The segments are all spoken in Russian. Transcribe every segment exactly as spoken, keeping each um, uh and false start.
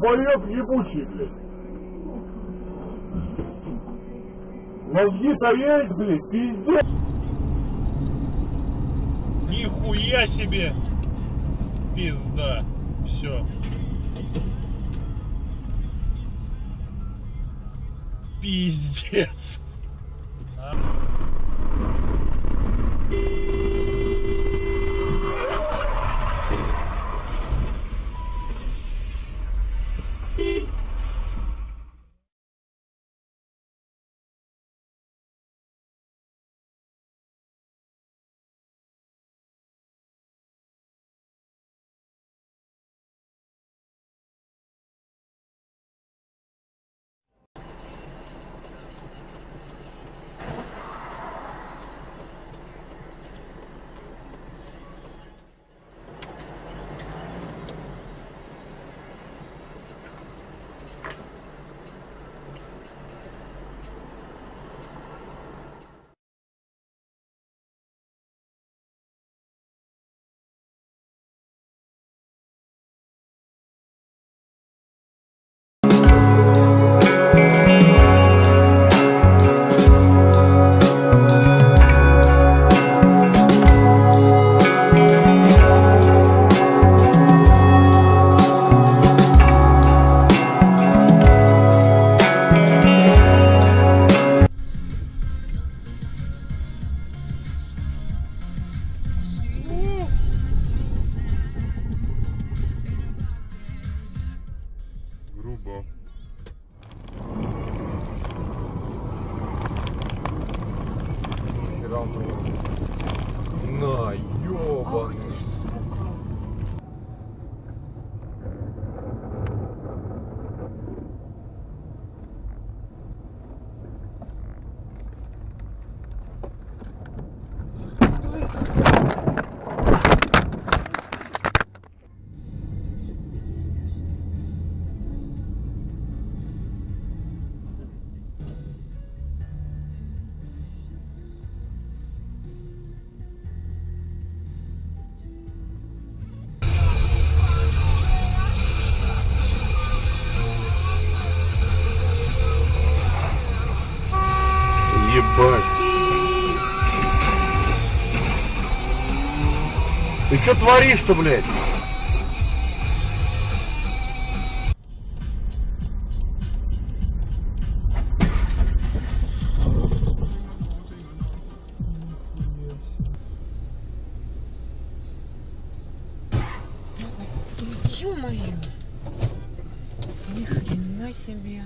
долбоеб ебучий, блядь. Мозги-то есть, блядь, пиздец. Нихуя себе. Пизда. Все. Пиздец. А? Грубо. На, ёбаный. Ебать. Ты что творишь-то, блядь? Ё-моё! Ни хрена себе!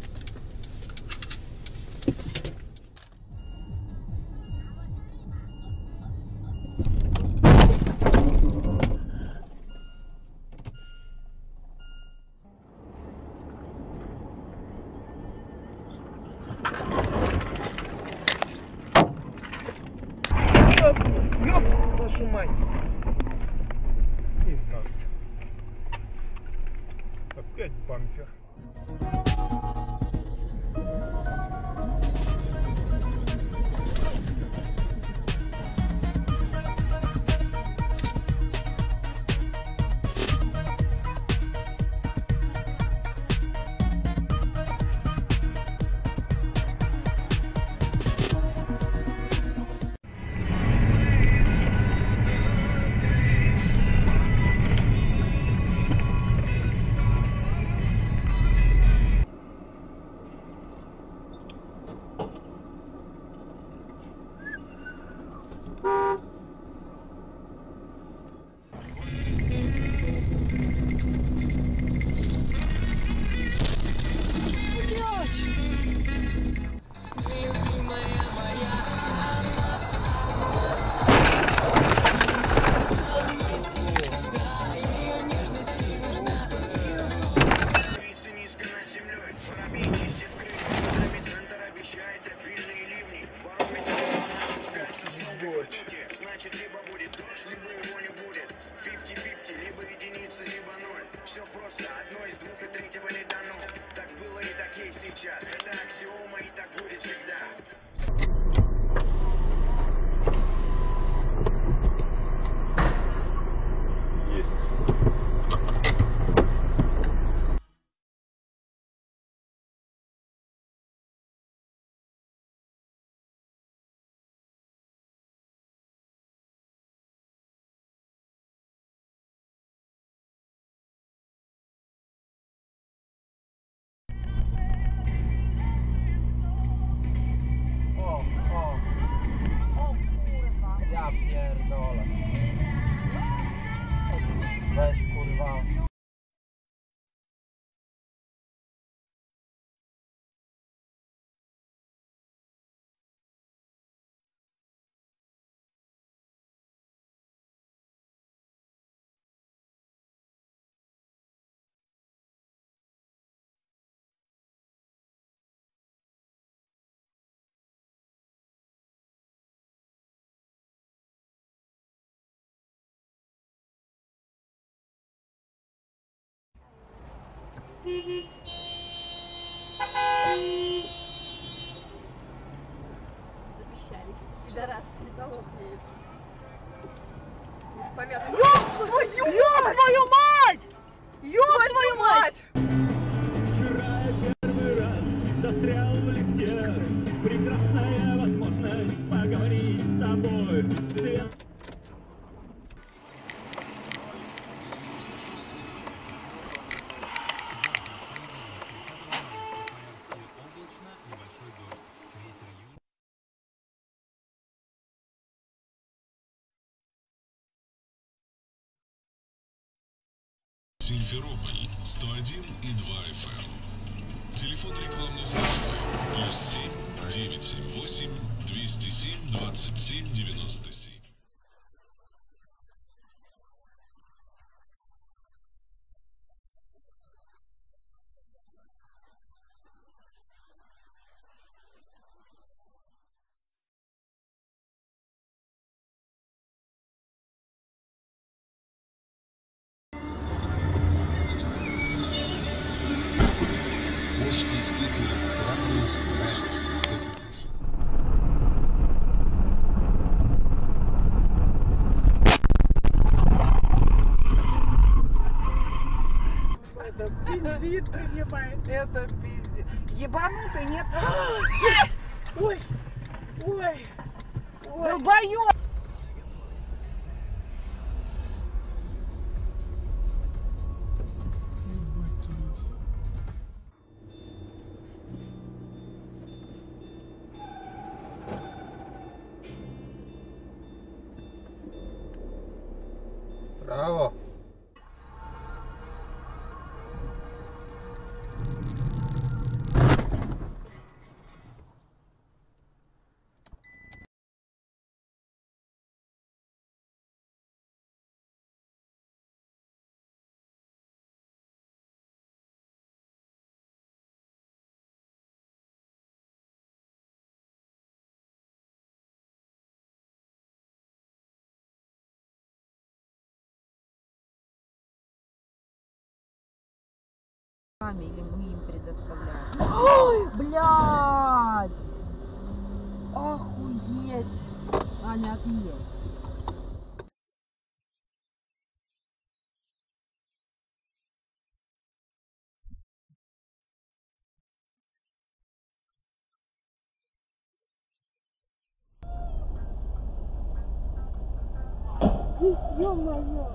Ёб, вашу мать. И в нас. Опять бампер. pierdolę. Weź kurwa. Запищали. Пидорасы. Залопли. Неспомятно. Ёб твою, ёб твою мать! Ёб твою мать! Вчера я первый раз застрял в лифте. Прекрасная возможность поговорить с тобой. Свет. Симферополь сто один и два эф эм. Телефон рекламной службы плюс семь девятьсот семьдесят восемь двести семь двадцать семь девяносто семь. Мышки испытывали странную страсть к этой песне. Это бензин, понимаешь? Это бензин. Ебанутый, нет? А, есть! Ой, ой, ой. Долбоёб! Браво. Или мы им предоставляем. Ой, блядь! Охуеть! Аня, отъедь. Ё-моё!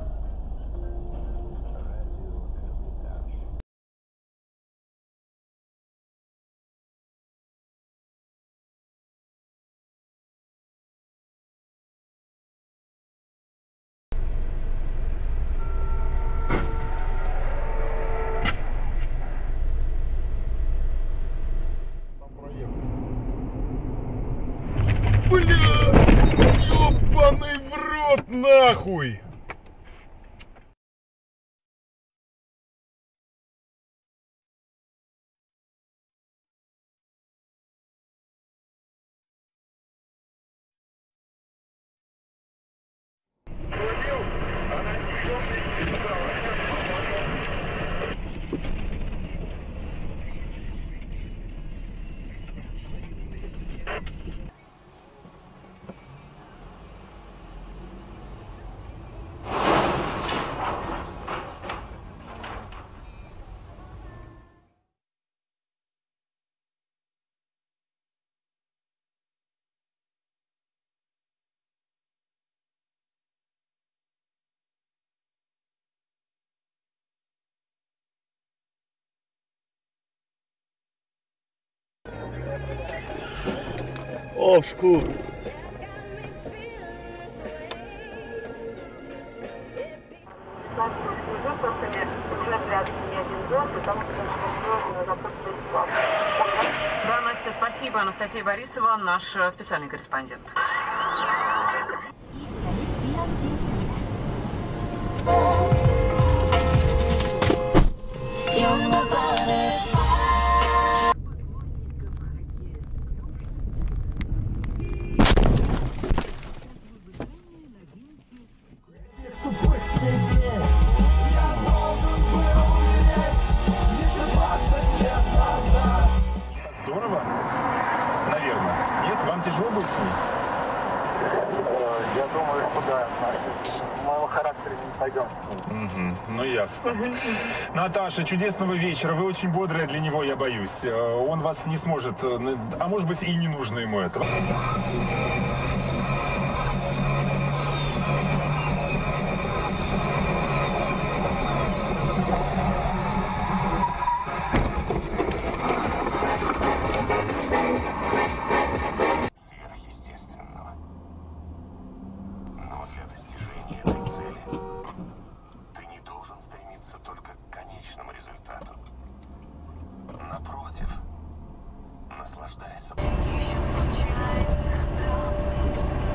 Бля! Ёбаный в рот нахуй! О, шкур. Спасибо, Анастасия Борисова, наш специальный корреспондент. Здорово? Наверное. Нет, вам тяжело будет с ней? Я думаю, что да. В моем характере не пойдем. Угу, ну ясно. Наташа, чудесного вечера. Вы очень бодрая для него, я боюсь. Он вас не сможет, а может быть и не нужно ему этого. Сверхъестественного. Но для достижения этой цели ты не должен стремиться только к конечному результату. Напротив, наслаждайся. Ищет случайных дам.